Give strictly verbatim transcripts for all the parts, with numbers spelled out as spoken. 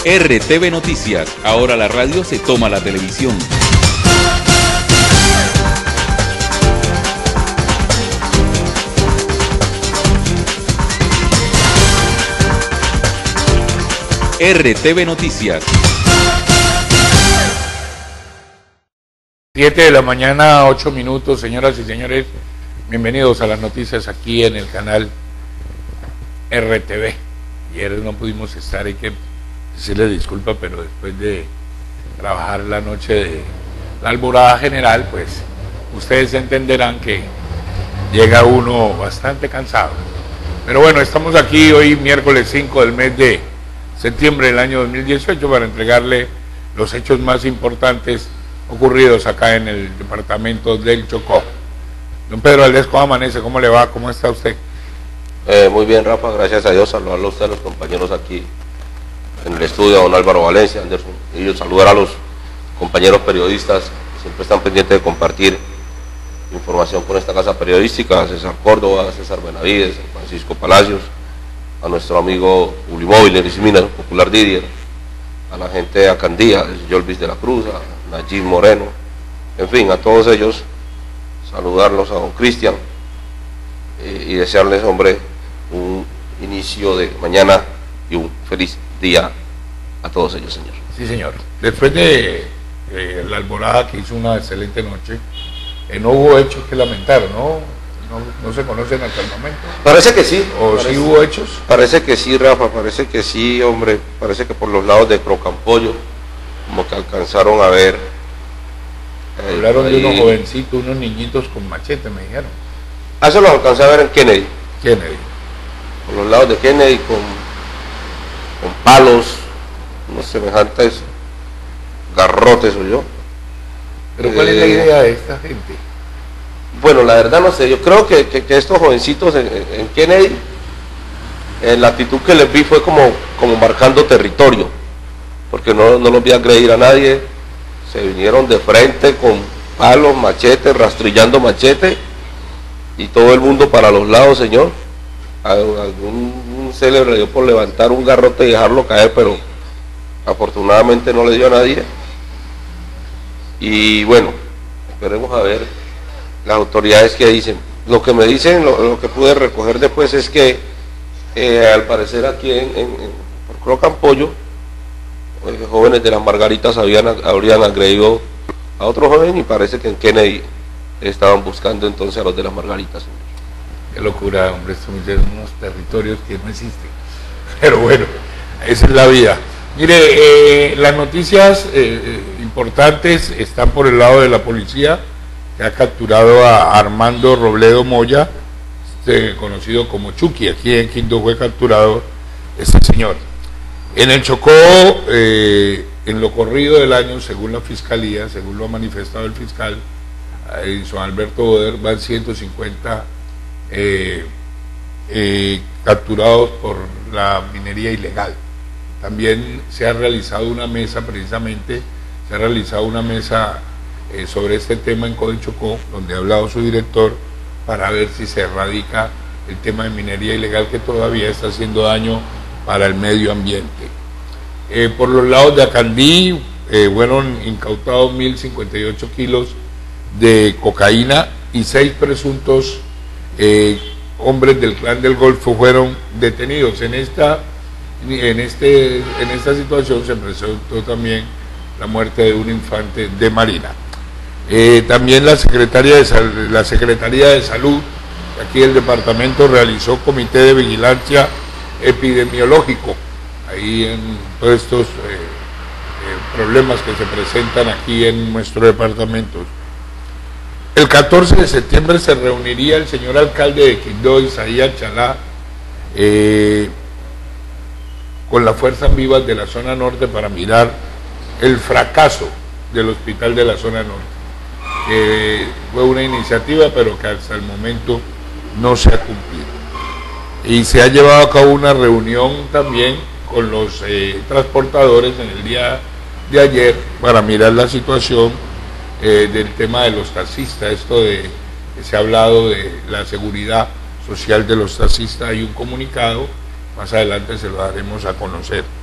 R T V Noticias, ahora la radio se toma la televisión. R T V Noticias. siete de la mañana, ocho minutos, señoras y señores, bienvenidos a las noticias aquí en el canal R T V. Ayer no pudimos estar, hay que decirle disculpa, pero después de trabajar la noche de la alborada general, pues ustedes entenderán que llega uno bastante cansado. Pero bueno, estamos aquí hoy miércoles cinco del mes de septiembre del año dos mil dieciocho para entregarle los hechos más importantes ocurridos acá en el departamento del Chocó. Don Pedro Valdés, ¿cómo amanece? ¿Cómo le va? ¿Cómo está usted? Eh, muy bien, Rafa, gracias a Dios. Saludarlo a usted, a los compañeros aquí en el estudio, a don Álvaro Valencia, Anderson, y saludar a los compañeros periodistas que siempre están pendientes de compartir información con esta casa periodística, a César Córdoba, a César Benavides, a Francisco Palacios, a nuestro amigo Ulimóvil, Erismina, Popular Didier, a la gente de Acandía, Yolvis de la Cruz, a Najib Moreno, en fin, a todos ellos, saludarlos, a don Cristian, eh, y desearles, hombre, un inicio de mañana y un feliz día a todos ellos, señor. Sí, señor. Después de eh, la alborada, que hizo una excelente noche, eh, no hubo hechos que lamentar, ¿no? No, no se conocen hasta el momento. Parece que sí. ¿O parece, sí hubo hechos? Parece que sí, Rafa, parece que sí, hombre. Parece que por los lados de Crocampollo, como que alcanzaron a ver. Eh, Hablaron ahí, de unos jovencitos, unos niñitos con machete, me dijeron. Ah, eso lo alcancé a ver en Kennedy. Kennedy. Por los lados de Kennedy, con, con palos, unos semejantes garrotes, o yo. ¿Pero cuál eh, es la idea de esta gente? Bueno, la verdad no sé, yo creo que, que, que estos jovencitos en, en Kennedy, eh, la actitud que les vi fue como, como marcando territorio, porque no, no los vi agredir a nadie, se vinieron de frente con palos, machetes, rastrillando machetes, y todo el mundo para los lados, señor. Algún se le dio por levantar un garrote y dejarlo caer, pero afortunadamente no le dio a nadie. Y bueno, esperemos a ver las autoridades que dicen. Lo que me dicen, lo, lo que pude recoger después es que eh, al parecer aquí en, en, en por Crocampollo, eh, jóvenes de las Margaritas habían, habrían agredido a otro joven, y parece que en Kennedy estaban buscando entonces a los de las Margaritas. Qué locura, hombre, estos son unos territorios que no existen. Pero bueno, esa es la vida. Mire, eh, las noticias eh, importantes están por el lado de la policía, que ha capturado a Armando Robledo Moya, este, conocido como Chucky. Aquí en Quindó fue capturado este señor. En el Chocó, eh, en lo corrido del año, según la fiscalía, según lo ha manifestado el fiscal Edison Alberto Boder, van ciento cincuenta eh, eh, capturados por la minería ilegal. También se ha realizado una mesa, precisamente, se ha realizado una mesa eh, sobre este tema en Codichocó, donde ha hablado su director, para ver si se erradica el tema de minería ilegal, que todavía está haciendo daño para el medio ambiente. Eh, por los lados de Acandí, eh, fueron incautados mil cincuenta y ocho kilos de cocaína, y seis presuntos eh, hombres del Clan del Golfo fueron detenidos. En esta En, este, en esta situación se presentó también la muerte de un infante de Marina. Eh, también la Secretaría de Sal, la Secretaría de Salud, aquí el departamento, realizó comité de vigilancia epidemiológico, ahí en todos estos eh, eh, problemas que se presentan aquí en nuestro departamento. El catorce de septiembre se reuniría el señor alcalde de Quindó, Isaías Chalá, eh, con las fuerzas vivas de la zona norte, para mirar el fracaso del hospital de la zona norte, que fue una iniciativa pero que hasta el momento no se ha cumplido. Y se ha llevado a cabo una reunión también con los eh, transportadores en el día de ayer para mirar la situación eh, del tema de los taxistas, esto de que se ha hablado de la seguridad social de los taxistas. Hay un comunicado, más adelante se lo daremos a conocer.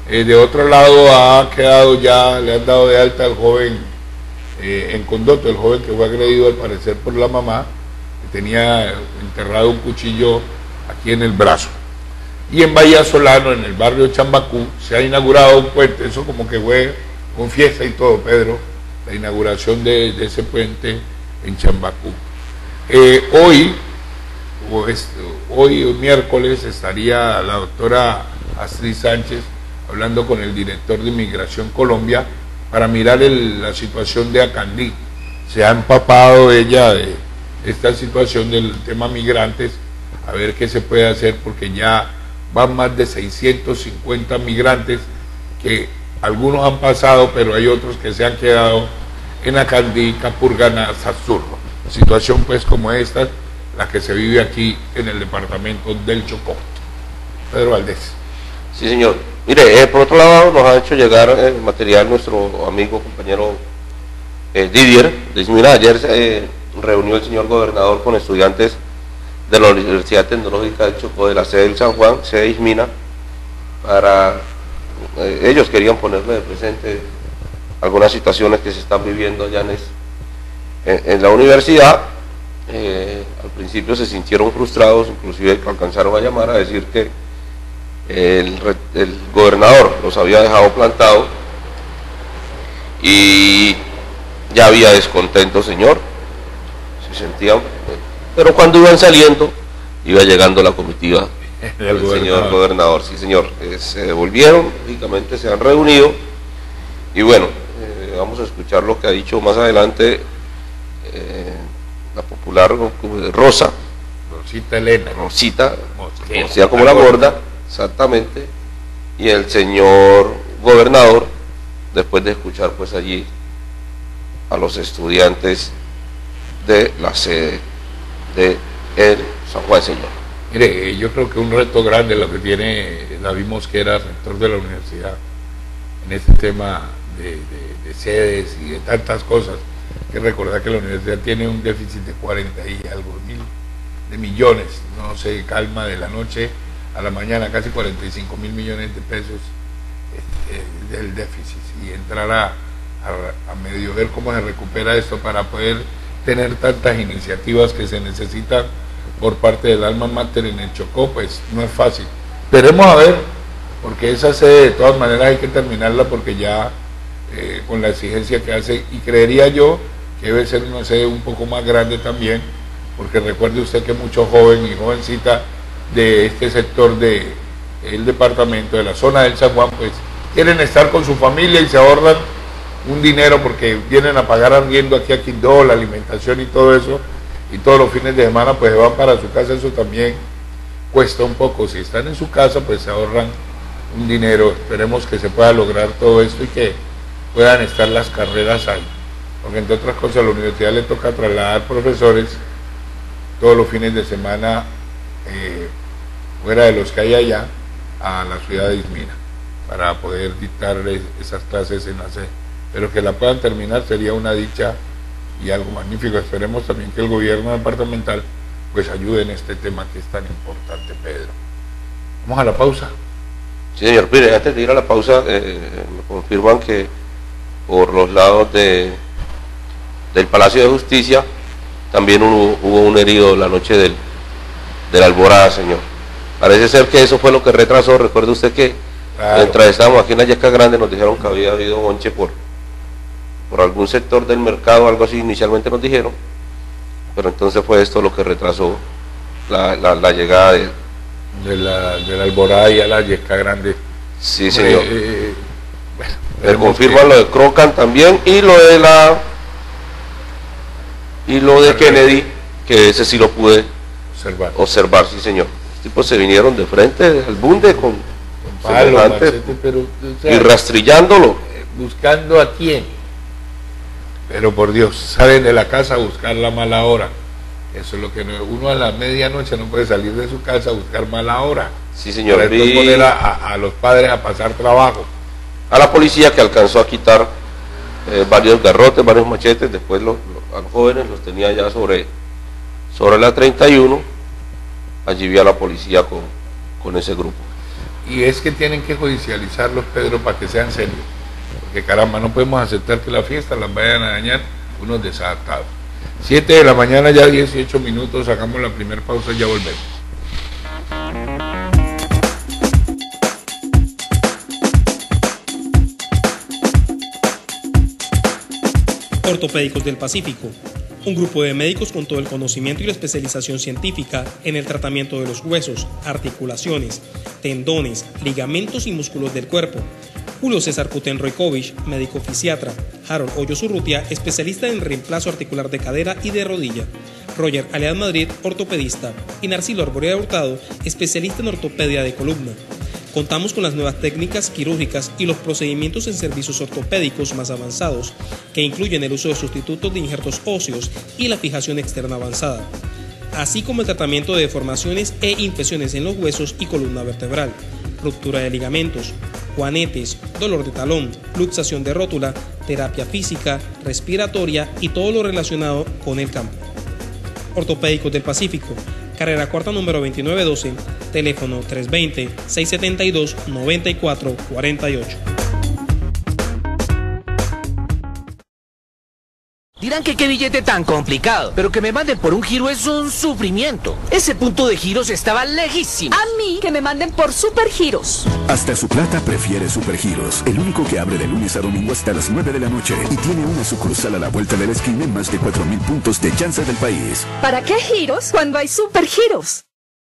Eh, de otro lado ha quedado ya, le han dado de alta al joven eh, en Condoto, el joven que fue agredido al parecer por la mamá, que tenía enterrado un cuchillo aquí en el brazo. Y en Vallasolano, en el barrio Chambacú, se ha inaugurado un puente, eso como que fue con fiesta y todo, Pedro, la inauguración de, de ese puente en Chambacú. Eh, hoy, o es, hoy, miércoles, estaría la doctora Astrid Sánchez hablando con el director de Inmigración Colombia para mirar el, la situación de Acandí. Se ha empapado ella de esta situación del tema migrantes, a ver qué se puede hacer, porque ya van más de seiscientos cincuenta migrantes que algunos han pasado, pero hay otros que se han quedado en Acandí, Capurganá, Sazurro. Situación pues como esta, la que se vive aquí en el departamento del Chocó. Pedro Valdés. Sí, señor. Mire, eh, por otro lado nos ha hecho llegar el eh, material nuestro amigo, compañero eh, Didier de Ismina. Ayer se eh, reunió el señor gobernador con estudiantes de la Universidad Tecnológica del Chocó, de la sede del San Juan, sede Ismina, para, eh, ellos querían ponerle de presente algunas situaciones que se están viviendo allá en, es, en, en la universidad. Eh, al principio se sintieron frustrados, inclusive alcanzaron a llamar a decir que el, el gobernador los había dejado plantados y ya había descontento, señor, se sentían, pero cuando iban saliendo iba llegando la comitiva del señor gobernador, sí señor, eh, se devolvieron, lógicamente se han reunido y bueno, eh, vamos a escuchar lo que ha dicho más adelante eh, la popular Rosa, Rosita Elena, Rosita, conocida como la gorda, exactamente, y el señor gobernador, después de escuchar pues allí a los estudiantes de la sede de el San Juan, señor. Mire, yo creo que un reto grande lo que tiene David Mosquera, rector de la universidad, en este tema de, de, de sedes y de tantas cosas. Hay que recordar que la universidad tiene un déficit de cuarenta y algo mil de millones, no se calma de la noche a la mañana, casi cuarenta y cinco mil millones de pesos eh, del déficit, y entrar a, a, a medio ver cómo se recupera esto para poder tener tantas iniciativas que se necesitan por parte del alma mater en el Chocó, pues no es fácil. Esperemos a ver, porque esa sede de todas maneras hay que terminarla, porque ya eh, con la exigencia que hace, y creería yo que debe ser una sede un poco más grande también, porque recuerde usted que muchos jóvenes y jovencitas de este sector del departamento, de la zona del San Juan, pues quieren estar con su familia y se ahorran un dinero porque vienen a pagar arriendo aquí a Quindó, la alimentación y todo eso, y todos los fines de semana pues se van para su casa. Eso también cuesta un poco. Si están en su casa pues se ahorran un dinero. Esperemos que se pueda lograr todo esto y que puedan estar las carreras ahí, porque entre otras cosas a la universidad le toca trasladar profesores todos los fines de semana eh, fuera de los que hay allá a la ciudad de Ismina para poder dictar esas clases en la sede, pero que la puedan terminar sería una dicha y algo magnífico. Esperemos también que el gobierno departamental pues ayude en este tema que es tan importante, Pedro. Vamos a la pausa. Sí, señor. Mire, antes de ir a la pausa, eh, me confirman que por los lados de del Palacio de Justicia también hubo, hubo un herido la noche del, del Alborada, señor. Parece ser que eso fue lo que retrasó. Recuerde usted que claro, mientras estábamos aquí en la Yesca Grande nos dijeron que había habido bonche por, por algún sector del mercado, algo así inicialmente nos dijeron, pero entonces fue esto lo que retrasó la, la, la llegada de, de, la, de la Alborada y a la Yesca Grande. Sí, señor. Eh, eh, bueno, me confirman que... lo de Crocan también y lo de la y lo de Kennedy, que ese sí lo pude observar, observar sí, señor. Los tipos se vinieron de frente al bunde con, con palo, machete, pero, o sea, y rastrillándolo. ¿Buscando a quién? Pero por Dios, salen de la casa a buscar la mala hora. Eso es lo que no, uno a la medianoche no puede salir de su casa a buscar mala hora. Sí, señor. Para y... poner a, a, a los padres a pasar trabajo. A la policía, que alcanzó a quitar eh, varios garrotes, varios machetes, después los, los, a los jóvenes los tenía ya sobre, sobre la treinta y uno, allí vi a la policía con, con ese grupo. y es que tienen que judicializarlos, Pedro, para que sean serios. Porque caramba, no podemos aceptar que la fiesta las vayan a dañar unos desadaptados. siete de la mañana, ya dieciocho minutos, sacamos la primera pausa y ya volvemos. Ortopédicos del Pacífico, un grupo de médicos con todo el conocimiento y la especialización científica en el tratamiento de los huesos, articulaciones, tendones, ligamentos y músculos del cuerpo. Julio César Kutenroikovich, médico fisiatra. Harold Hoyos Urrutia, especialista en reemplazo articular de cadera y de rodilla. Roger Alead Madrid, ortopedista. Y Narciso Arborea Hurtado, especialista en ortopedia de columna. Contamos con las nuevas técnicas quirúrgicas y los procedimientos en servicios ortopédicos más avanzados, que incluyen el uso de sustitutos de injertos óseos y la fijación externa avanzada, así como el tratamiento de deformaciones e infecciones en los huesos y columna vertebral, ruptura de ligamentos, juanetes, dolor de talón, luxación de rótula, terapia física, respiratoria y todo lo relacionado con el campo. Ortopédicos del Pacífico, carrera cuarta número veintinueve doce, teléfono tres dos cero, seis siete dos, nueve cuatro cuatro ocho. Dirán que qué billete tan complicado, pero que me manden por un giro es un sufrimiento. Ese punto de giros estaba lejísimo. A mí que me manden por Supergiros. Hasta su plata prefiere Supergiros, el único que abre de lunes a domingo hasta las nueve de la noche y tiene una sucursal a la vuelta de la esquina en más de cuatro mil puntos de chance del país. ¿Para qué giros cuando hay Supergiros?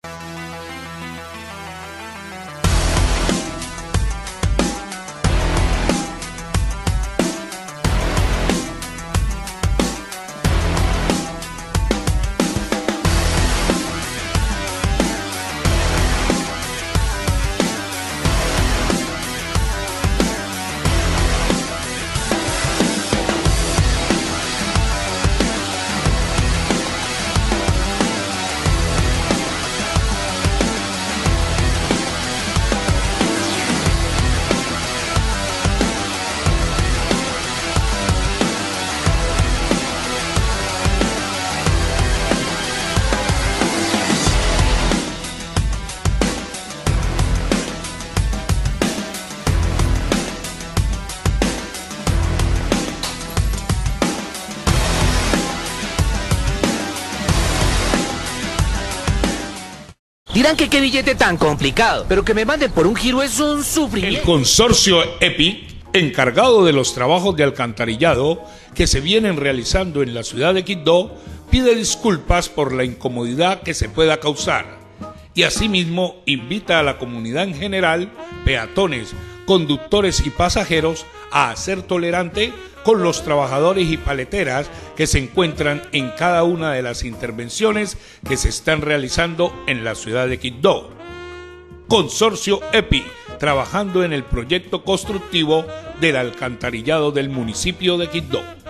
Dirán que qué billete tan complicado, pero que me manden por un giro es un sufrimiento. El consorcio EPI, encargado de los trabajos de alcantarillado que se vienen realizando en la ciudad de Quibdó, pide disculpas por la incomodidad que se pueda causar y asimismo invita a la comunidad en general, peatones, conductores y pasajeros a ser tolerante con los trabajadores y paleteras que se encuentran en cada una de las intervenciones que se están realizando en la ciudad de Quibdó. Consorcio EPI, trabajando en el proyecto constructivo del alcantarillado del municipio de Quibdó.